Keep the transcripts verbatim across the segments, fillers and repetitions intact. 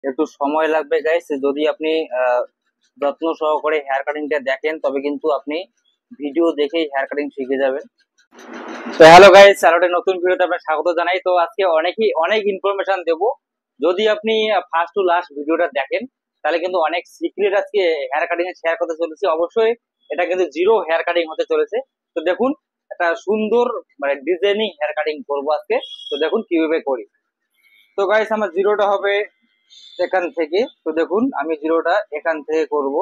একটু সময় লাগবে গাইস। যদি আপনি আহ, যত্ন সহকারে হেয়ার কাটিংটা দেখেন তবে কিন্তু আপনি ভিডিও দেখেই হেয়ার কাটিং শিখে যাবেন। তো হ্যালো গাইস, আর একটা নতুন ভিডিওতে আপনাকে স্বাগত জানাই। তো আজকে অনেকই অনেক ইনফরমেশন দেবো। যদি আপনি ফার্স্ট টু লাস্ট ভিডিওটা দেখেন তাহলে কিন্তু অনেক সিক্রেট আজকে হেয়ার কাটিং এ শেয়ার করতে চলেছি। অবশ্যই এটা কিন্তু জিরো হেয়ার কাটিং হতে চলেছে। তো দেখুন, একটা সুন্দর মানে ডিজাইনিং হেয়ার কাটিং করবো আজকে। তো দেখুন কিভাবে করি। তো গাইস, আমার জিরোটা হবে এখান থেকে। তো দেখুন আমি জিরোটা এখান থেকে করব।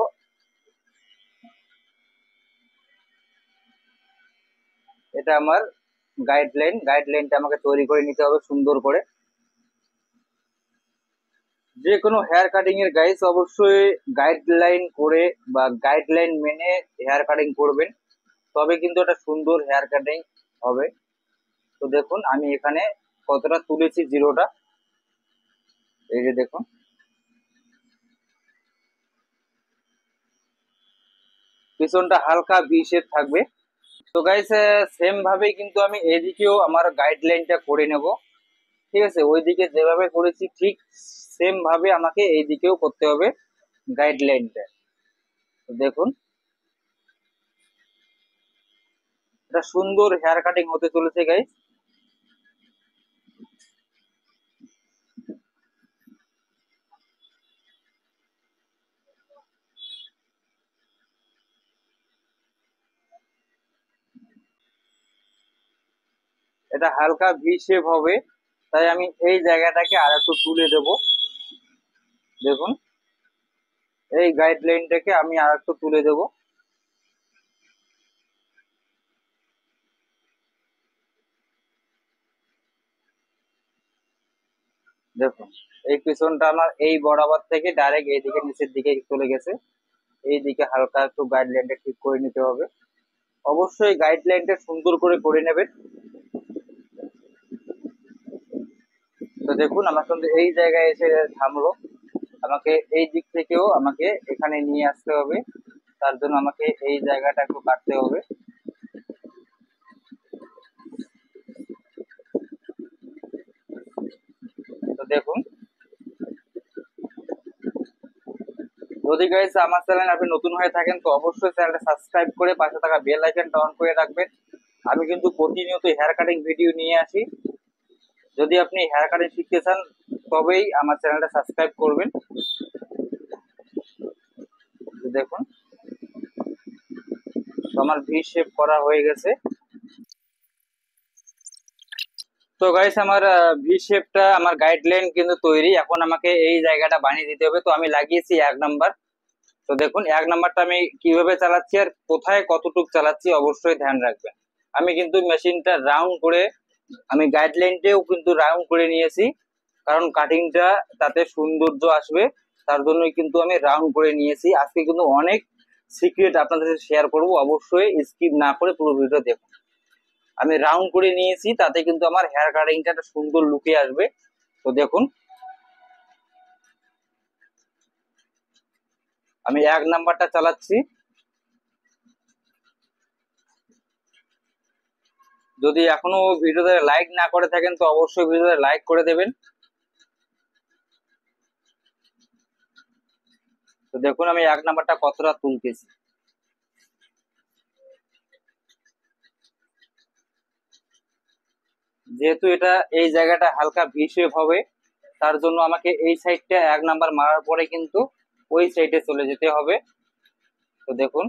এটা আমার গাইডলাইন। গাইডলাইনটা আমাকে তৈরি করে নিতে হবে সুন্দর করে। যে কোনো হেয়ার কাটিং এর গাইস অবশ্যই গাইডলাইন করে বা গাইডলাইন মেনে হেয়ার কাটিং করবেন, তবে কিন্তু একটা সুন্দর হেয়ার কাটিং হবে। তো দেখুন আমি এখানে কতটা তুলেছি জিরোটা, এই যে দেখুন। পিছনটা হালকা ভি শেপ থাকবে। তো গাইস, সেম ভাবে কিন্তু আমি এদিকেও আমার গাইডলাইনটা করে নেব। ঠিক আছে, ওইদিকে যেভাবে করেছি ঠিক সেম ভাবে আমাকে এইদিকেও করতে হবে গাইডলাইনটা। তো দেখুন, এটা সুন্দর হেয়ার কাটিং হতে চলেছে গাইস। এটা হালকা ভি শেপ হবে, তাই আমি এই জায়গাটাকে আর একটু তুলে দেব। দেখুন, এই গাইডলাইনটাকে আমি আর একটু তুলে দেব। দেখুন, এই পিছনটা আমার এই বরাবর থেকে ডাইরেক্ট এইদিকে নিচের দিকে চলে গেছে। এই দিকে হালকা একটু গাইডলাইনটা ঠিক করে নিতে হবে। অবশ্যই গাইডলাইনটা সুন্দর করে করে নেবেন। তো দেখুন আমার কিন্তু এই জায়গায় এসে থামলো। আমাকে এই দিক থেকেও আমাকে এখানে নিয়ে আসতে হবে। তার জন্য আমাকে এই জায়গাটা একটু কাটতে হবে। তো দেখুন, যদি গাইস আমার চ্যানেল আপনি নতুন হয়ে থাকেন তো অবশ্যই চ্যানেলটা সাবস্ক্রাইব করে পাশে থাকা বেল আইকনটা অন করে রাখবেন। আমি কিন্তু প্রতিনিয়ত হেয়ার কাটিং ভিডিও নিয়ে আসি। যদি আপনি হেয়ার কাটিং শিখতে চান তবেই আমার চ্যানেলটা সাবস্ক্রাইব করবেন। তো দেখুন, তো আমার ভি শেপ করা হয়ে গেছে। তো গাইস, আমার ভি শেপটা আমার গাইডলাইন কিন্তু তৈরি। এখন আমাকে এই জায়গাটা বানিয়ে দিতে হবে। তো আমি লাগিয়েছি এক নাম্বার। তো দেখুন এক নাম্বারটা আমি কিভাবে চালাচ্ছি আর কোথায় কতটুক চালাচ্ছি অবশ্যই ধ্যান রাখবেন। আমি কিন্তু মেশিনটা রাউন্ড করে, আমি গাইডলাইনটাও কিন্তু রাউন্ড করে নিয়েছি, কারণ কাটিংটা তাতে সৌন্দর্য আসবে। তার জন্যই কিন্তু আমি রাউন্ড করে নিয়েছি। আজকে কিন্তু অনেক সিক্রেট আপনাদের সাথে শেয়ার করব, অবশ্যই স্কিপ না করে পুরো ভিডিও দেখুন। আমি রাউন্ড করে নিয়েছি, তাতে কিন্তু আমার হেয়ার কাটিংটা একটা সুন্দর লুকে আসবে। তো দেখুন, আমি এক নাম্বারটা চালাচ্ছি। যদি এখনো ভিডিওতে লাইক না করে থাকেন তো অবশ্যই ভিডিওতে লাইক করে দেবেন। তো দেখুন আমি এক নাম্বারটা কতটা তুলতেছি। যেহেতু এটা এই জায়গাটা হালকা ভি শেপ হবে, তার জন্য আমাকে এই সাইডটা এক নাম্বার মারার পরে কিন্তু ওই সাইডে চলে যেতে হবে। তো দেখুন,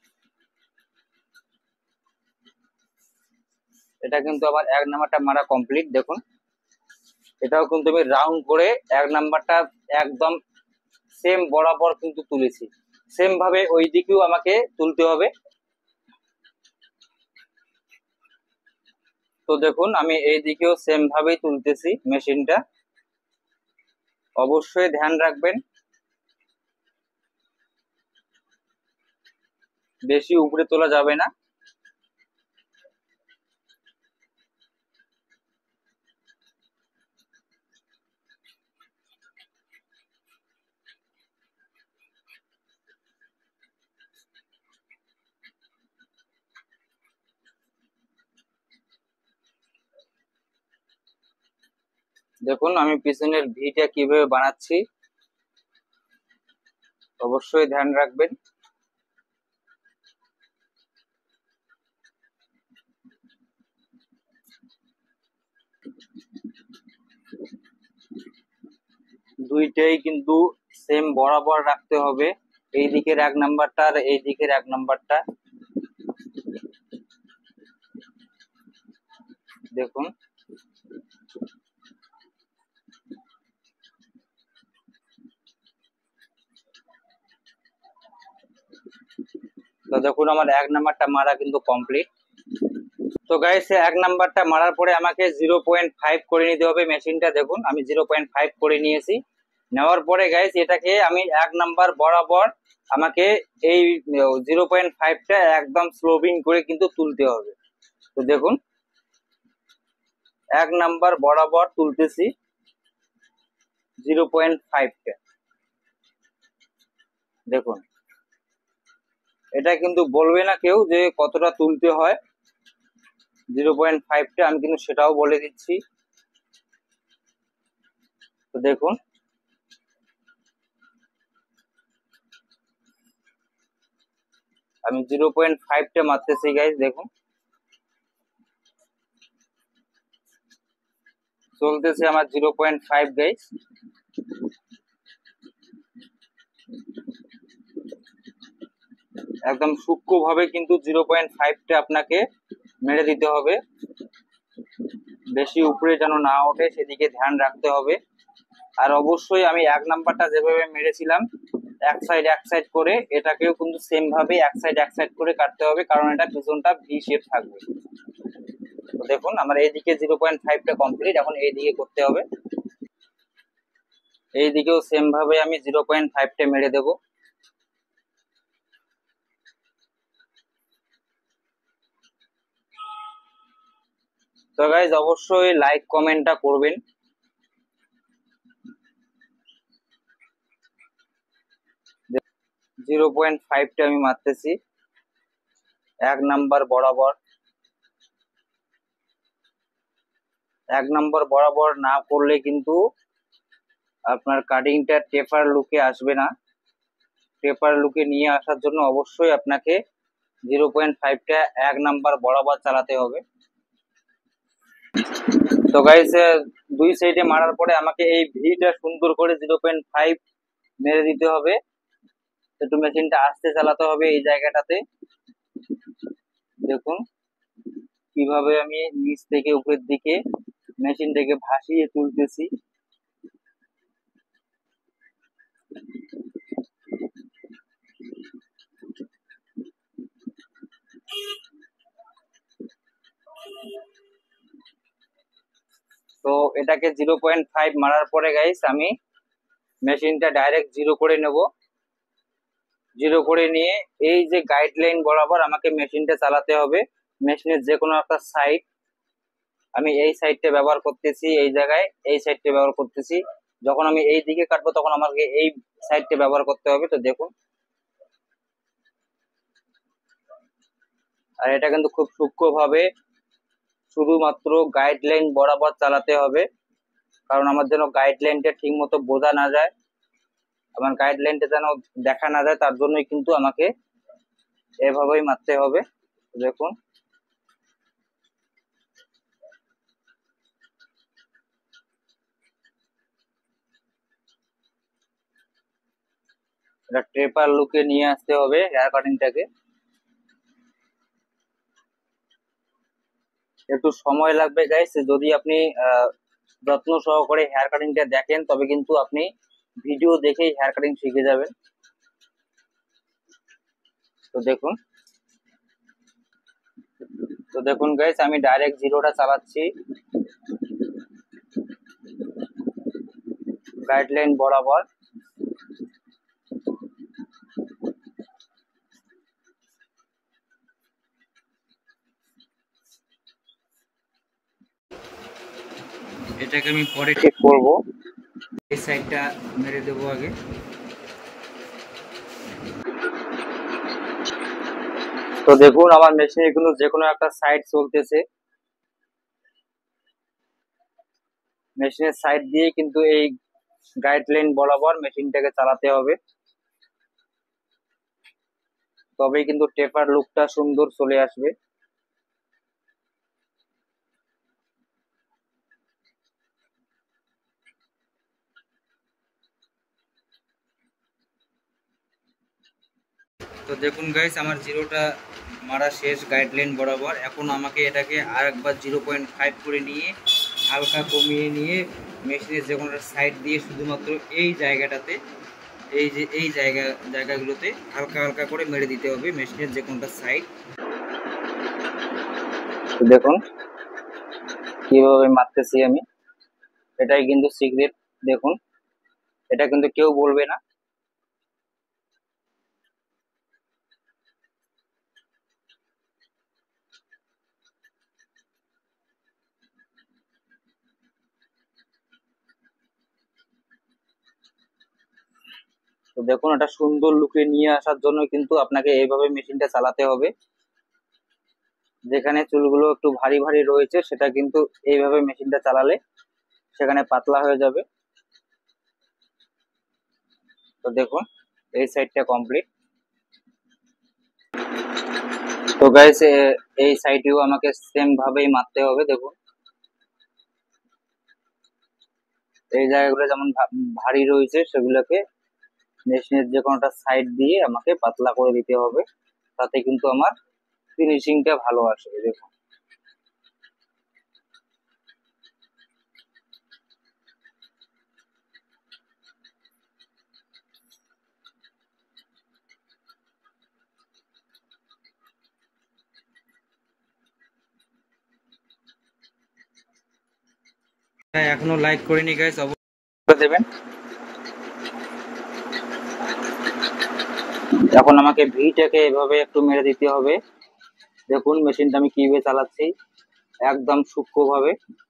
এটা কিন্তু আমার এক নাম্বারটা মারা কমপ্লিট। দেখুন, এটাও কিন্তু আমি রাউন্ড করে এক নাম্বারটা একদম সেম বরাবর কিন্তু তুলেছি। সেম ভাবে ওই দিকেও আমাকে তুলতে হবে। তো দেখুন আমি এই দিকেও সেম ভাবেই তুলতেছি মেশিনটা। অবশ্যই ধ্যান রাখবেন, বেশি উপরে তোলা যাবে না। দেখুন আমি পিছনের ভিটা কিভাবে বানাচ্ছি। অবশ্যই ধ্যান রাখবেন। দুইটাই কিন্তু সেম বরাবর রাখতে হবে, এই দিকের এক নাম্বারটা আর এই দিকের এক নাম্বারটা। দেখুন তো দেখুন আমার এক নাম্বারটা মারা কিন্তু কমপ্লিট। তো গাইস এক নাম্বারটা মারার পরে আমাকে জিরো পয়েন্ট ফাইভ করে নিতে হবে মেশিনটা। দেখুন আমি জিরো পয়েন্ট ফাইভ করে নিয়েছি। নেওয়ার পরে গাইস এটাকে আমি এক নাম্বার বরাবর আমাকে এই জিরো পয়েন্ট ফাইভটা একদম স্লোবিং করে কিন্তু তুলতে হবে। তো দেখুন এক নাম্বার বরাবর তুলতেছি জিরো পয়েন্ট ফাইভটা। দেখুন এটা কিন্তু বলবে না কেউ যে কতটা তুলতে হয় জিরো পয়েন্ট ফাইভটা, আমি কিন্তু সেটাও বলে দিচ্ছি। তো দেখুন আমি জিরো পয়েন্ট ফাইভটা মারতেছি গাইস। দেখুন চলতেছে আমার জিরো পয়েন্ট ফাইভ গাইস। একদম সূক্ষ্ম ভাবে কিন্তু জিরো পয়েন্ট ফাইভটা আপনাকে মেরে দিতে হবে, বেশি উপরে যেন না ওঠে সেদিকে ধ্যান রাখতে হবে। আর অবশ্যই আমি এক নাম্বারটা যেভাবে মেরেছিলাম এক সাইড এক সাইড করে, এটাকেও কিন্তু সেম ভাবে এক সাইড এক সাইড করে কাটতে হবে, কারণ এটা পিছনটা ভি শেপ থাকবে। তো দেখুন আমার এইদিকে জিরো পয়েন্ট ফাইভটা কমপ্লিট, এখন এই দিকে করতে হবে। এই দিকেও সেম ভাবে আমি জিরো পয়েন্ট ফাইভটা মেরে দেব। তো গাইজ অবশ্যই লাইক কমেন্টটা করবেন। জিরো পয়েন্ট ফাইভটা আমি মারতেছি এক নাম্বার বরাবর। এক নম্বর বরাবর না করলে কিন্তু আপনার কাটিংটা টেপার লুকে আসবে না। টেপার লুকে নিয়ে আসার জন্য অবশ্যই আপনাকে জিরো পয়েন্ট ফাইভটা এক নাম্বার বরাবর চালাতে হবে। তো গাইস দুই সাইডে মারার পরে আমাকে এই ভিটা সুন্দর করে জিরো পয়েন্ট ফাইভ মেরে দিতে হবে। একটু মেশিনটা আস্তে চালাতে হবে এই জায়গাটাতে। দেখুন কিভাবে আমি নিচ থেকে উপরের দিকে মেশিনটাকে ভাসিয়ে তুলতেছি। তো এটাকে জিরো পয়েন্ট ফাইভ মারার পরে গাইস আমি মেশিনটা ডাইরেক্ট জিরো করে নেব। জিরো করে নিয়ে এই যে গাইডলাইন বরাবর আমাকে মেশিনটা চালাতে হবে। মেশিনের যে কোনো একটা সাইড, আমি এই সাইডটা ব্যবহার করতেছি, এই জায়গায় এই সাইডটা ব্যবহার করতেছি। যখন আমি এই দিকে কাটবো তখন আমাকে এই সাইডটা ব্যবহার করতে হবে। তো দেখুন আর এটা কিন্তু খুব সূক্ষ্ম ভাবে শুধুমাত্র গাইডলাইন বরাবর চালাতে হবে, কারণ আমার যেন গাইডলাইনটা ঠিক মতো বোঝা না যায়, আমার গাইডলাইনটা যেন দেখা না যায়, তার জন্যই কিন্তু আমাকে এভাবেই মারতে হবে। দেখুন এটা ট্রেপার লুকে নিয়ে আসতে হবে হেয়ার কাটিংটাকে। একটু সময় লাগবে গাইস, যদি আপনি যত্ন সহকারে হেয়ার কাটিংটা দেখেন তবে কিন্তু আপনি ভিডিও দেখেই হেয়ার কাটিং শিখে যাবেন। তো দেখুন তো দেখুন গাইস আমি ডাইরেক্ট জিরোটা চালাচ্ছি গাইডলাইন বরাবর। এটাকে আমি পরে ঠিক করব, এই সাইডটা মেরে দেবো আগে। তো দেখুন আমার মেশিনে কিন্তু যে কোনো একটা সাইড চলতেছে, মেশিনের সাইড দিয়ে কিন্তু এই গাইডলাইন বরাবর মেশিনটাকে চালাতে হবে। তবেই কিন্তু টেপার লুকটা সুন্দর চলে আসবে। তো দেখুন গাইস, আমার জিরোটা মারা শেষ গাইডলাইন বরাবর। এখন আমাকে এটাকে আর একবার জিরো পয়েন্ট ফাইভ করে নিয়ে হালকা কমিয়ে নিয়ে মেশিনের যে কোনো সাইড দিয়ে শুধুমাত্র এই জায়গাটাতে, এই যে এই জায়গা জায়গাগুলোতে হালকা হালকা করে মেরে দিতে হবে মেশিনের যে কোনটা সাইড। দেখুন কিভাবে মারতেছি আমি, এটাই কিন্তু সিক্রেট। দেখুন, এটা কিন্তু কেউ বলবে না। তো দেখুন, এটা সুন্দর লুকে নিয়ে আসার জন্য কিন্তু আপনাকে এইভাবে মেশিনটা চালাতে হবে। যেখানে চুলগুলো একটু ভারী ভারী রয়েছে সেটা কিন্তু এইভাবে মেশিনটা চালালে সেখানে পাতলা হয়ে যাবে। তো দেখুন, এই সাইডটা কমপ্লিট। তো গাইস, এই সাইডেও আমাকে সেম ভাবেই মারতে হবে। দেখুন, এই জায়গাগুলো যেমন ভা- ভারী রয়েছে সেগুলোকে মেশিনের যে কোনোটা সাইড দিয়ে আমাকে পাতলা করে দিতে হবে, তাতে কিন্তু আমার ফিনিশিংটা ভালো আসবে। দেখুন, হ্যাঁ, এখনো লাইক করিনি গাইস, অবশ্যই করে দেবেন। এখন আমাকে ভিটাকে এভাবে একটু মেরে দিতে হবে। দেখুন মেশিনটা আমি কিভাবে চালাচ্ছি, একদম সূক্ষ্মভাবে,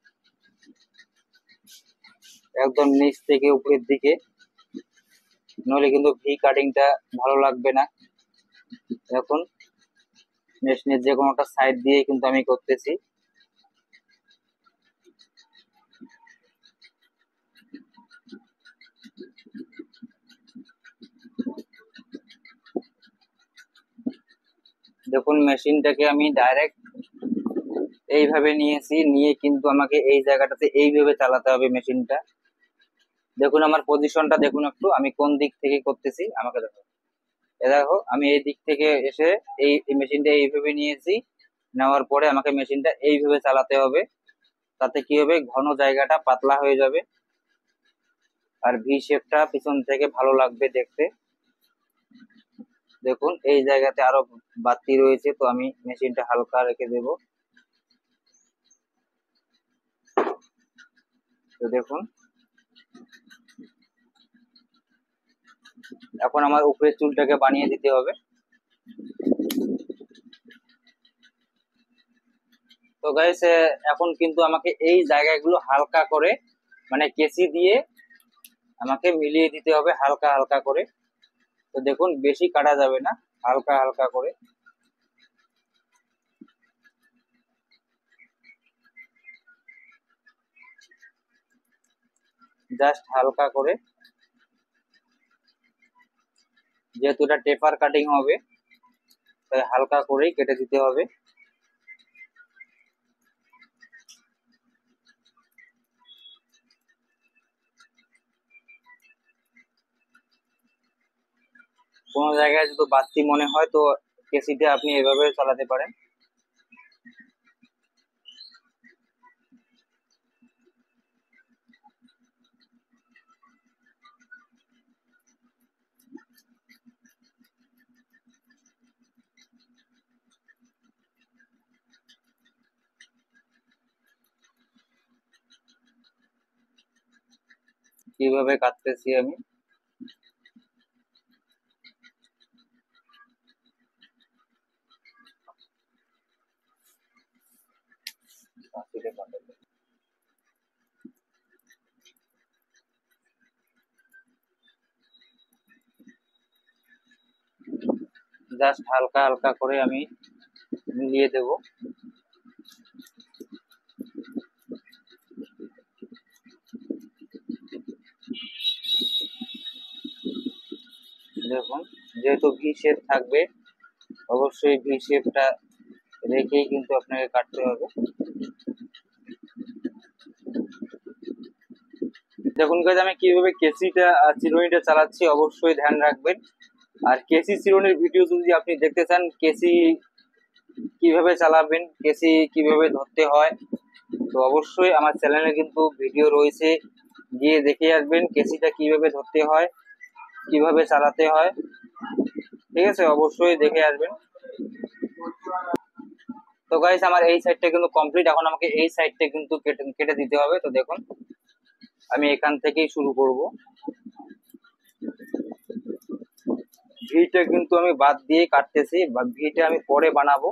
একদম নিচ থেকে উপরের দিকে, নইলে কিন্তু ভি কাটিংটা ভালো লাগবে না। এখন মেশিনের যে কোনোটা সাইড দিয়ে কিন্তু আমি করতেছি। দেখুন মেশিনটাকে আমি ডাইরেক্ট এইভাবে নিয়েছি, নিয়ে কিন্তু আমাকে এই জায়গাটাতে এইভাবে চালাতে হবে মেশিনটা। দেখুন আমার পজিশনটা দেখুন একটু, আমি কোন দিক থেকে করতেছি আমাকে দেখো। এ দেখো, আমি এই দিক থেকে এসে এই মেশিনটা এইভাবে নিয়েছি, নেওয়ার পরে আমাকে মেশিনটা এইভাবে চালাতে হবে। তাতে কি হবে, ঘন জায়গাটা পাতলা হয়ে যাবে আর ভি শেপটা পিছন থেকে ভালো লাগবে দেখতে। দেখুন এই জায়গাতে আরো বাড়তি রয়েছে, তো আমি মেশিনটা হালকা রেখে দেব। তো দেখুন, এখন আমার উপরের চুলটাকে বানিয়ে দিতে হবে। তো গাইস, এখন কিন্তু আমাকে এই জায়গাগুলো হালকা করে, মানে কেচি দিয়ে আমাকে মিলিয়ে দিতে হবে হালকা হালকা করে। তো দেখুন বেশি কাটা যাবে না, হালকা হালকা করে, জাস্ট হালকা করে। যেহেতু এটা টেপার কাটিং হবে তাই হালকা করেই কেটে দিতে হবে। কোনো জায়গায় যদি বাড়তি মনে হয় তো কেসিতে আপনি এভাবে চালাতে পারেন। কিভাবে কাটতেছি আমি, জাস্ট হালকা হালকা করে আমি মিলিয়ে দেব। দেখুন, যেহেতু ভি শেপ থাকবে অবশ্যই ভি শেপটা রেখেই কিন্তু আপনাকে কাটতে হবে। দেখুন গাইস আমি কিভাবে কেসিটা চিরুনিটা চালাচ্ছি, অবশ্যই ধ্যান রাখবেন। আর কেসি চিরুনির ভিডিও যদি আপনি দেখতে চান, কেসি কিভাবে চালাবেন, কেসি কিভাবে ধরতে হয়, তো অবশ্যই আমার চ্যানেলে কিন্তু ভিডিও রয়েছে, গিয়ে দেখে আসবেন কেসিটা কিভাবে ধরতে হয়, কিভাবে চালাতে হয়, ঠিক আছে, অবশ্যই দেখে আসবেন। তো গাইস আমার এই সাইডটা কিন্তু কমপ্লিট, এখন আমাকে এই সাইডটা কিন্তু কেটে কেটে দিতে হবে। তো দেখুন আমি এখান থেকেই শুরু করব। ভিটা কিন্তু আমি বাদ দিয়ে কাটতেছি, বা ভিটা আমি পরে বানাবো।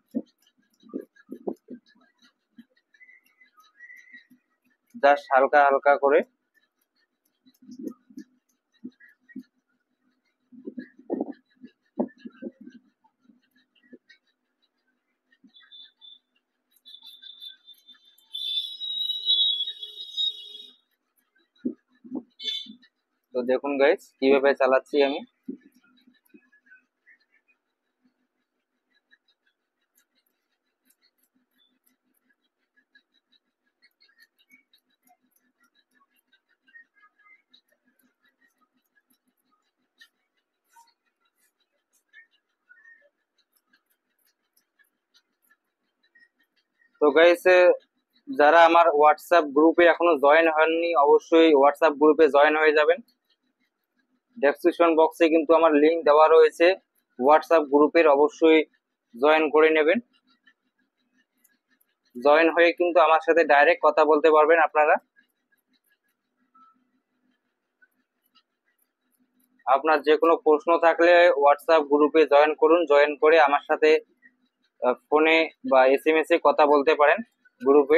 জাস্ট হালকা হালকা করে। তো দেখুন গাইস কিভাবে চালাচ্ছি আমি। তো গাইস যারা আমার হোয়াটসঅ্যাপ গ্রুপে এখনো জয়েন হয়নি, অবশ্যই হোয়াটসঅ্যাপ গ্রুপে জয়েন হয়ে যাবেন। ডেসক্রিপশন বক্সে কিন্তু আমার লিংক দেওয়া রয়েছে হোয়াটসঅ্যাপ গ্রুপের, অবশ্যই জয়েন করে নেবেন। জয়েন হয়ে কিন্তু আমার সাথে ডাইরেক্ট কথা বলতে পারবেন আপনারা। আপনার যে কোনো প্রশ্ন থাকলে হোয়াটসঅ্যাপ গ্রুপে জয়েন করুন, জয়েন করে আমার সাথে ফোনে বা এস এম এস এ কথা বলতে পারেন গ্রুপে।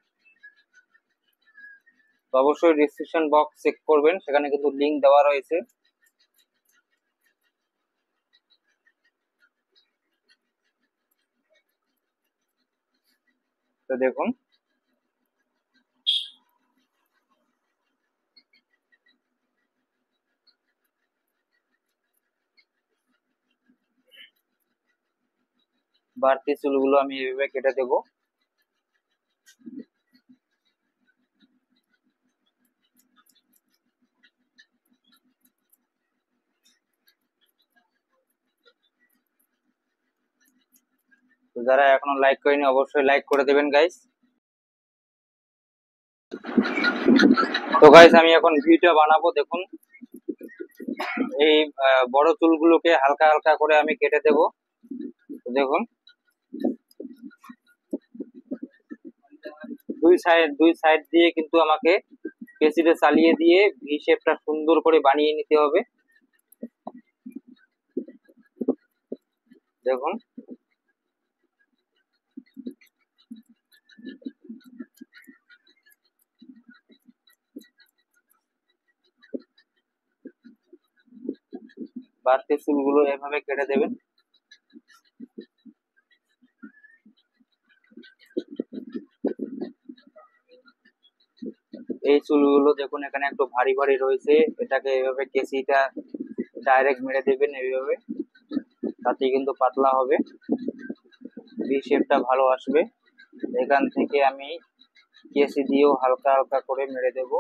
তো অবশ্যই ডিসক্রিপশন বক্স চেক করবেন, সেখানে কিন্তু লিংক দেওয়া রয়েছে। তো দেখুন বাড়তি চুলগুলো আমি এইভাবে কেটে দেবো। তো যারা এখনো লাইক করেনি অবশ্যই লাইক করে দেবেন গাইস। তো গাইস আমি এখন ভিডিও বানাবো। দেখুন এই আহ, বড় চুলগুলোকে হালকা হালকা করে আমি কেটে দেবো। তো দেখুন দুই সাইড দুই সাইড দিয়ে কিন্তু আমাকে কেসিটা চালিয়ে দিয়ে ভি শেপটা সুন্দর করে বানিয়ে নিতে হবে। দেখুন বাড়তি চুলগুলো এভাবে কেটে দেবেন। এই চুলগুলো দেখুন এখানে একটু ভারী ভারী রয়েছে, এটাকে এভাবে কেসিটা ডাইরেক্ট মেরে দেবেন এইভাবে, তাতে কিন্তু পাতলা হবে, ভি শেপটা ভালো আসবে। এখান থেকে আমি কেসি দিয়েও হালকা হালকা করে মেরে দেব।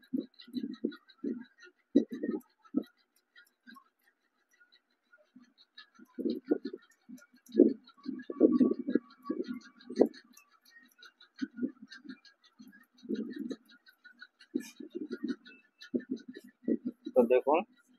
তো দেখুন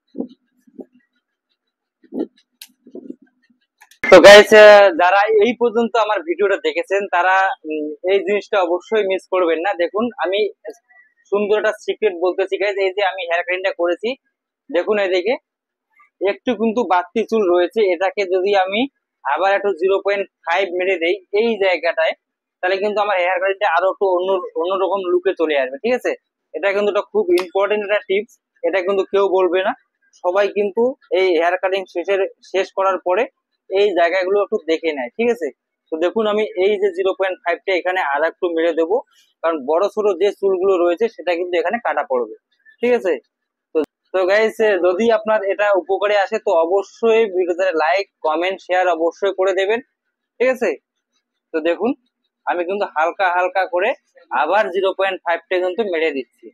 তো গাইস যারা এই পর্যন্ত আমার ভিডিওটা দেখেছেন তারা উম, এই জিনিসটা অবশ্যই মিস করবেন না। দেখুন আমি সুন্দর একটা সিক্রেট বলতেছি গাইস, এই যে আমি হেয়ার কাটিংটা করেছি, দেখুন এদিকে একটু কিন্তু বাড়তি চুল রয়েছে, এটাকে যদি আমি আবার একটু জিরো পয়েন্ট ফাইভ মেরে দেই এই জায়গাটায়, তাহলে কিন্তু আমার হেয়ার কাটিংটা আরো একটু অন্য অন্যরকম লুকে চলে আসবে, ঠিক আছে। এটা কিন্তু একটা খুব ইম্পর্টেন্ট একটা টিপস, এটা কিন্তু কেউ বলবে না, সবাই কিন্তু এই হেয়ার কাটিং শেষের শেষ করার পরে এই জায়গাগুলো একটু দেখে নেয়, ঠিক আছে। তো দেখুন আমি এই যে জিরো পয়েন্ট ফাইভটা এখানে আর একটু মেরে দেবো, কারণ বড় ছোট যে চুলগুলো রয়েছে সেটা কিন্তু এখানে কাটা পড়বে, ঠিক আছে। তো তো গাইস যদি আপনার এটা উপকারে আসে তো অবশ্যই ভিডিওতে লাইক কমেন্ট শেয়ার অবশ্যই করে দেবেন, ঠিক আছে। তো দেখুন আমি কিন্তু হালকা হালকা করে আবার জিরো পয়েন্ট ফাইভটা কিন্তু মেরে দিচ্ছি।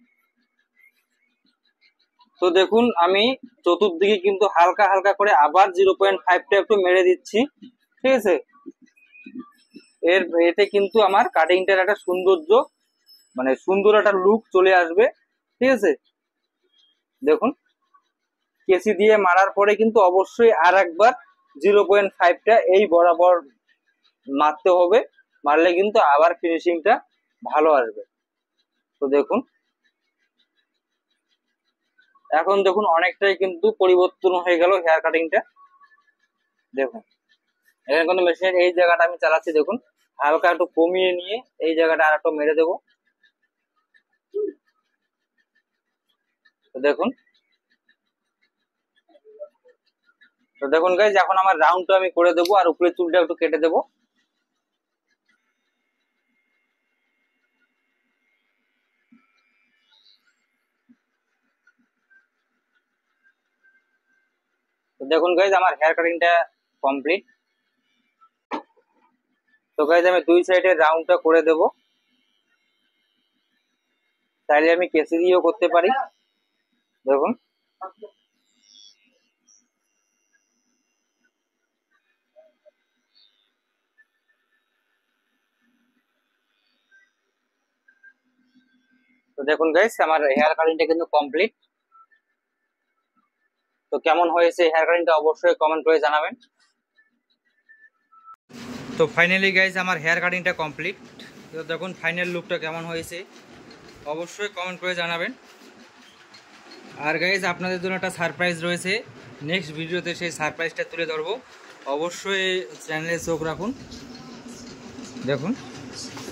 তো দেখুন আমি চতুর্দিকে কিন্তু হালকা হালকা করে আবার জিরো পয়েন্ট ফাইভটা একটু মেরে দিচ্ছি, ঠিক আছে। এর এতে কিন্তু আমার কাটিংটার একটা সৌন্দর্য মানে সুন্দর একটা লুক চলে আসবে, ঠিক আছে। দেখুন কেসি দিয়ে মারার পরে কিন্তু অবশ্যই আর একবার জিরো পয়েন্ট ফাইভটা এই বরাবর মারতে হবে, মারলে কিন্তু আবার ফিনিশিংটা ভালো আসবে। তো দেখুন এখন দেখুন অনেকটাই কিন্তু পরিবর্তন হয়ে গেল হেয়ার কাটিংটা। দেখুন এখানে কিন্তু মেশিনের এই জায়গাটা আমি চালাচ্ছি, দেখুন হালকা একটু কমিয়ে নিয়ে এই জায়গাটা আর একটু মেরে দেবো। তো দেখুন তো দেখুন গাইজ এখন আমার রাউন্ডটা আমি করে দেবো আর উপরে চুলটা একটু কেটে দেবো। তো দেখুন গাইজ আমার হেয়ার কাটিংটা কমপ্লিট। তো গাইজ আমি দুই সাইডে রাউন্ডটা করে দেব, চাইলে আমি কেসি দিয়েও করতে পারি। দেখুন তো দেখুন গাইজ আমার হেয়ার কাটিংটা কিন্তু কমপ্লিট। তো কেমন হয়েছে হেয়ার কাটিংটা অবশ্যই কমেন্ট করে জানাবেন। তো ফাইনালি গাইজ আমার হেয়ার কাটিংটা কমপ্লিট। তো দেখুন ফাইনাল লুকটা কেমন হয়েছে অবশ্যই কমেন্ট করে জানাবেন। আর গাইজ আপনাদের জন্য একটা সারপ্রাইজ রয়েছে, নেক্সট ভিডিওতে সেই সারপ্রাইজটা তুলে ধরবো, অবশ্যই চ্যানেলে চোখ রাখুন। দেখুন